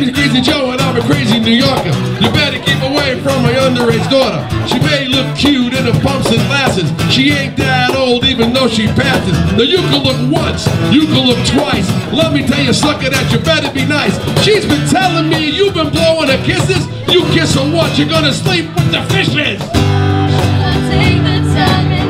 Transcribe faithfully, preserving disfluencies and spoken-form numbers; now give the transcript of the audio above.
name is Crazy Joe and I'm a crazy New Yorker. You better keep away from my underage daughter. She may look cute in her pumps and glasses. She ain't that old even though she passes. Now you can look once, you can look twice. Let me tell you, sucker, that you better be nice. She's been telling me you've been blowing her kisses. You kiss her once, you're gonna sleep with the fishes. Should I take the time?